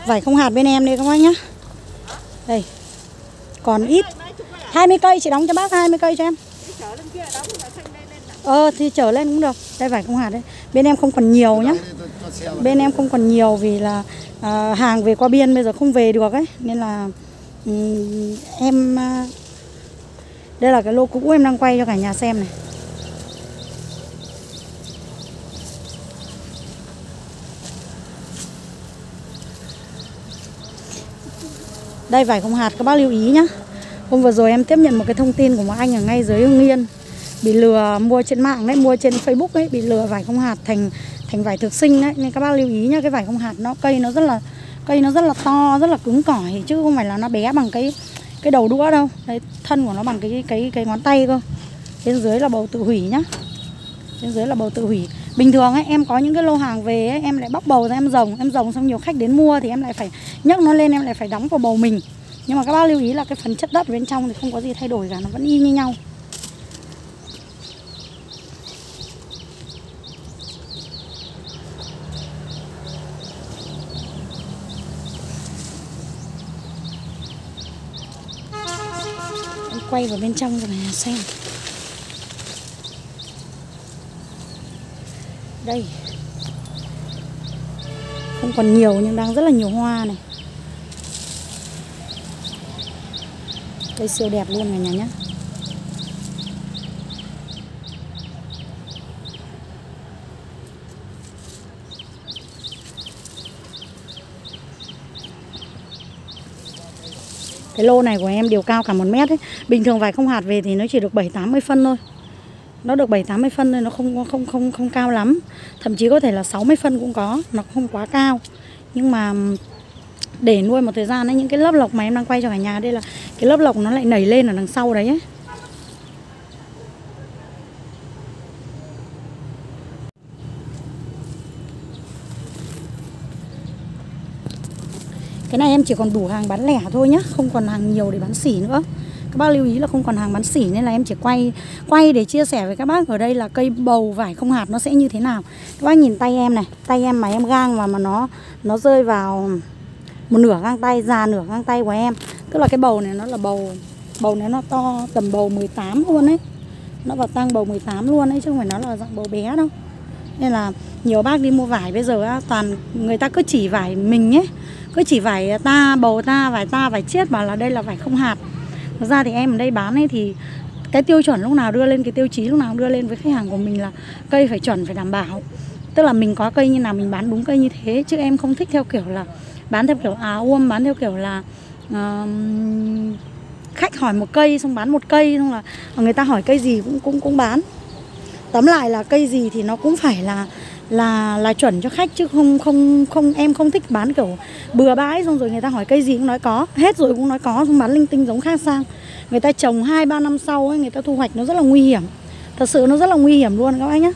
Vải không hạt bên em đây các bác nhá. Đây. Còn ít. 20 cây chị đóng cho bác 20 cây cho em. Thì chở lên cũng được. Đây vải không hạt đấy. Bên em không còn nhiều nhá. Bên em không còn nhiều vì là hàng về qua biên bây giờ không về được ấy. Nên là em đây là cái lô cũ em đang quay cho cả nhà xem này. Đây vải không hạt các bác lưu ý nhá. Hôm vừa rồi em tiếp nhận một cái thông tin của một anh ở ngay dưới Hưng Yên bị lừa mua trên mạng đấy, mua trên Facebook ấy, bị lừa vải không hạt thành vải thực sinh đấy. Nên các bác lưu ý nhá, cái vải không hạt cây nó rất là to, rất là cứng cỏi chứ không phải là nó bé bằng cái đầu đũa đâu. Đấy, thân của nó bằng cái ngón tay cơ. Bên dưới là bầu tự hủy nhá. Bên dưới là bầu tự hủy. Bình thường ấy em có những cái lô hàng về ấy, em lại bóc bầu ra em rồng xong nhiều khách đến mua thì em lại phải nhấc nó lên, em lại phải đóng vào bầu mình. Nhưng mà các bác lưu ý là cái phần chất đất bên trong thì không có gì thay đổi cả, nó vẫn y như nhau. Em quay vào bên trong cho cả nhà xem. Đây. Không còn nhiều nhưng đang rất là nhiều hoa này. Cây siêu đẹp luôn cả nhà nhé. Cái lô này của em đều cao cả 1 mét ấy. Bình thường vải không hạt về thì nó chỉ được 7-80 phân thôi. Nó được 7-80 phân thôi, nó không cao lắm. Thậm chí có thể là 60 phân cũng có, nó không quá cao. Nhưng mà để nuôi một thời gian ấy, những cái lớp lộc mà em đang quay cho cả nhà đây là cái lớp lộc nó lại nảy lên ở đằng sau đấy ấy. Cái này em chỉ còn đủ hàng bán lẻ thôi nhá, không còn hàng nhiều để bán sỉ nữa. Các bác lưu ý là không còn hàng bán sỉ nên là em chỉ quay để chia sẻ với các bác ở đây là cây bầu vải không hạt nó sẽ như thế nào. Các bác nhìn tay em này, tay em mà em gang và mà nó rơi vào một nửa gang tay, già nửa gang tay của em. Tức là cái bầu này nó là bầu này nó to tầm bầu 18 luôn ấy. Nó vào tăng bầu 18 luôn ấy chứ không phải nó là dạng bầu bé đâu. Nên là nhiều bác đi mua vải bây giờ á, toàn người ta cứ chỉ vải mình ấy, cứ chỉ vải ta, bầu ta, vải chiết bảo là đây là vải không hạt. Thật ra thì em ở đây bán ấy thì cái tiêu chuẩn lúc nào đưa lên, cái tiêu chí lúc nào đưa lên với khách hàng của mình là cây phải chuẩn, phải đảm bảo. Tức là mình có cây như nào mình bán đúng cây như thế. Chứ em không thích theo kiểu là bán theo kiểu bán theo kiểu là khách hỏi một cây xong bán một cây, xong là người ta hỏi cây gì cũng bán. Tóm lại là cây gì thì nó cũng phải là chuẩn cho khách, chứ không em không thích bán kiểu bừa bãi xong rồi người ta hỏi cây gì cũng nói có, hết rồi cũng nói có, xong bán linh tinh giống khác sang. Người ta trồng 2-3 năm sau ấy, người ta thu hoạch nó rất là nguy hiểm. Thật sự nó rất là nguy hiểm luôn các bác nhé.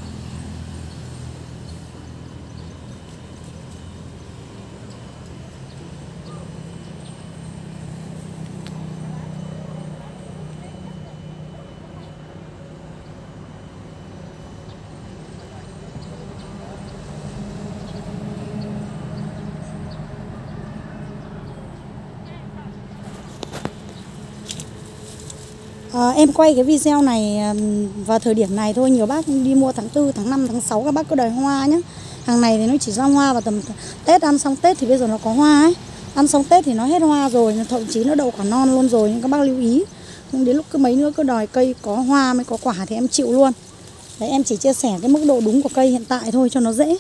Em quay cái video này vào thời điểm này thôi. Nhiều bác đi mua tháng 4, tháng 5, tháng 6 các bác cứ đòi hoa nhé. Hàng này thì nó chỉ ra hoa vào tầm Tết, ăn xong Tết thì bây giờ nó có hoa ấy. Ăn xong Tết thì nó hết hoa rồi, thậm chí nó đậu quả non luôn rồi. Nhưng các bác lưu ý, nhưng đến lúc cứ mấy nữa cứ đòi cây có hoa mới có quả thì em chịu luôn. Đấy, em chỉ chia sẻ cái mức độ đúng của cây hiện tại thôi cho nó dễ.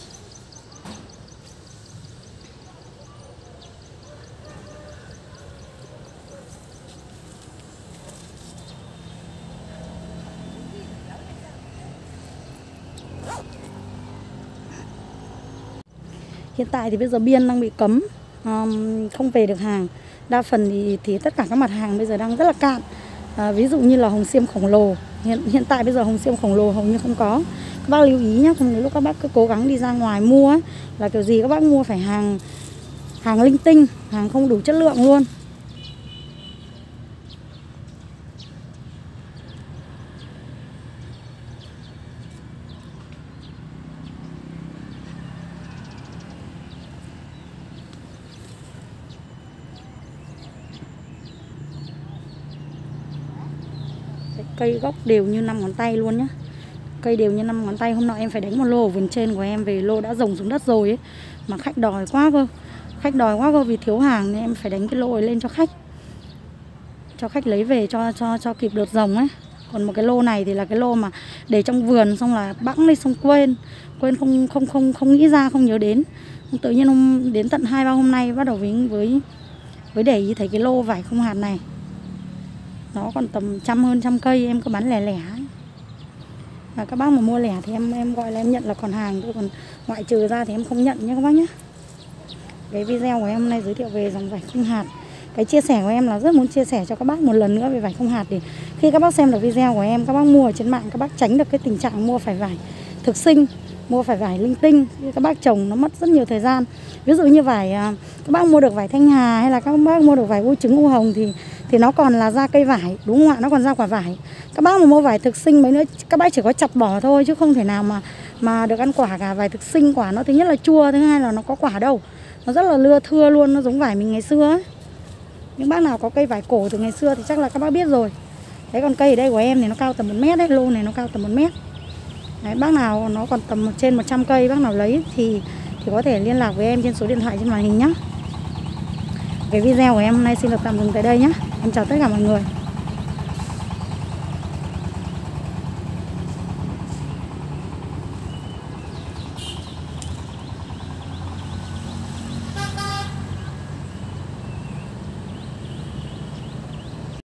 Hiện tại thì bây giờ biên đang bị cấm, không về được hàng. Đa phần thì tất cả các mặt hàng bây giờ đang rất là cạn. Ví dụ như là hồng xiêm khổng lồ, hiện tại bây giờ hồng xiêm khổng lồ hầu như không có. Các bác lưu ý nhé, không đến lúc các bác cứ cố gắng đi ra ngoài mua ấy, là kiểu gì các bác mua phải hàng linh tinh, hàng không đủ chất lượng luôn. cây gốc đều như 5 ngón tay luôn nhá. Cây đều như 5 ngón tay. Hôm nọ em phải đánh một lô ở vườn trên của em về, lô đã rồng xuống đất rồi ấy. Mà khách đòi quá cơ. Khách đòi quá cơ vì thiếu hàng nên em phải đánh cái lô ấy lên cho khách. Cho khách lấy về cho kịp đợt rồng ấy. Còn một cái lô này thì là cái lô mà để trong vườn xong là bẵng đi xong quên không nghĩ ra, không nhớ đến. Tự nhiên đến tận 2-3 hôm nay bắt đầu với để ý thấy cái lô vải không hạt này. Nó còn tầm hơn trăm cây, em cứ bán lẻ lẻ ấy. Và các bác mà mua lẻ thì em gọi là em nhận là còn hàng thôi, còn ngoại trừ ra thì em không nhận nhé các bác nhé. Cái video của em hôm nay giới thiệu về dòng vải không hạt. Cái chia sẻ của em là rất muốn chia sẻ cho các bác một lần nữa về vải không hạt, để khi các bác xem được video của em, các bác mua ở trên mạng, các bác tránh được cái tình trạng mua phải vải thực sinh, mua phải vải linh tinh. Các bác trồng nó mất rất nhiều thời gian. Ví dụ như vải các bác mua được vải Thanh Hà hay là các bác mua được vải u trứng u hồng thì nó còn là ra cây vải, đúng không ạ? Nó còn ra quả vải. Các bác mà mua vải thực sinh mấy nữa, các bác chỉ có chặt bỏ thôi chứ không thể nào mà được ăn quả cả. Vải thực sinh quả nó thứ nhất là chua, thứ hai là nó có quả đâu. Nó rất là lưa thưa luôn, nó giống vải mình ngày xưa ấy. Những bác nào có cây vải cổ từ ngày xưa thì chắc là các bác biết rồi. Đấy, còn cây ở đây của em thì nó cao tầm 1 mét đấy, lô này nó cao tầm 1 mét. Đấy, bác nào nó còn tầm trên 100 cây, bác nào lấy thì có thể liên lạc với em trên số điện thoại trên màn hình nhé. Cái video của em hôm nay xin được tạm dừng tại đây nhé. Em chào tất cả mọi người.